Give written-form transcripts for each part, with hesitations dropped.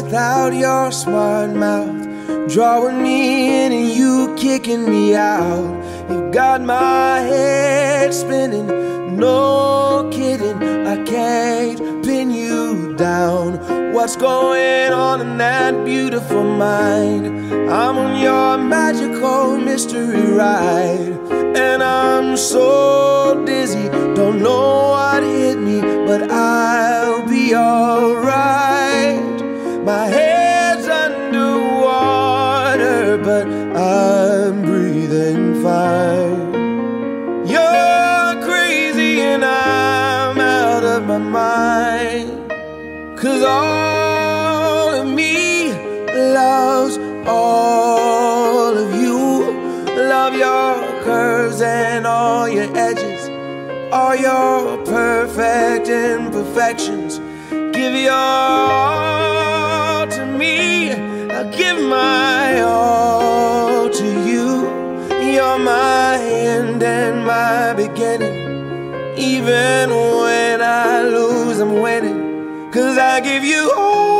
without your smart mouth, drawing me in and you kicking me out. You got my head spinning, no kidding, I can't pin you down. What's going on in that beautiful mind? I'm on your magical mystery ride, and I'm so dizzy, don't know what hit me, but I'll be alright. My head's underwater, but I'm breathing fine. You're crazy and I'm out of my mind, 'cause all of me loves all of you. Love your curves and all your edges, all your perfect imperfections. Give your all to me, I'll give my all to you. You're my end and my beginning. Even when I lose, I'm winning, 'cause I give you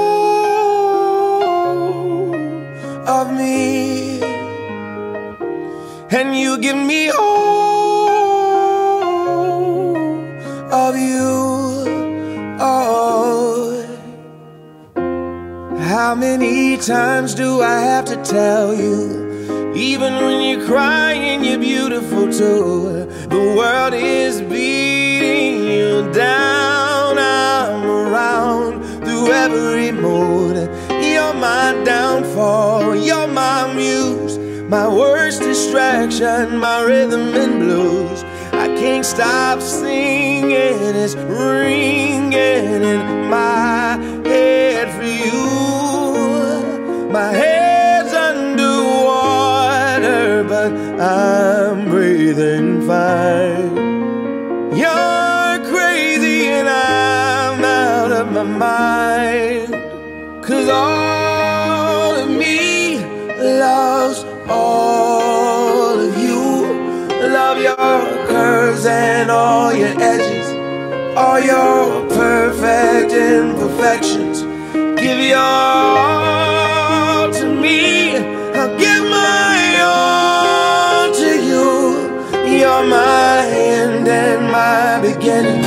all of me, and you give me all of you. Oh, how many times do I have to tell you? Even when you're crying, you're beautiful too. The world is beating you down. I'm around through every mood. You're my downfall, you're my muse, my worst distraction, my rhythm and blues. I can't stop singing, it's ringing in my head for you. My head's underwater, but I'm breathing fine. You're crazy and I'm out of my mind, 'cause all of me loves all of you. Love your curves and all your edges, all your perfect imperfections. Give your all to me, I'll give my all to you. You're my end and my beginning.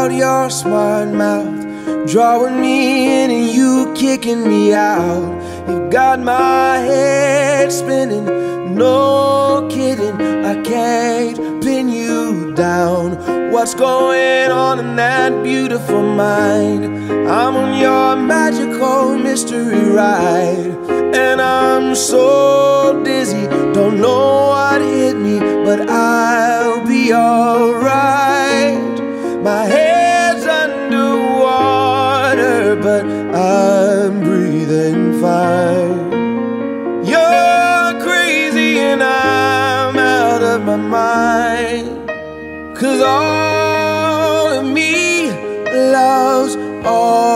out your smart mouth, drawing me in and you kicking me out. You got my head spinning, no kidding, I can't pin you down. What's going on in that beautiful mind? I'm on your magical mystery ride, and I'm so dizzy, don't know what hit me, but I'll be alright. My head's underwater, but I'm breathing fine. You're crazy and I'm out of my mind, 'cause all of me loves all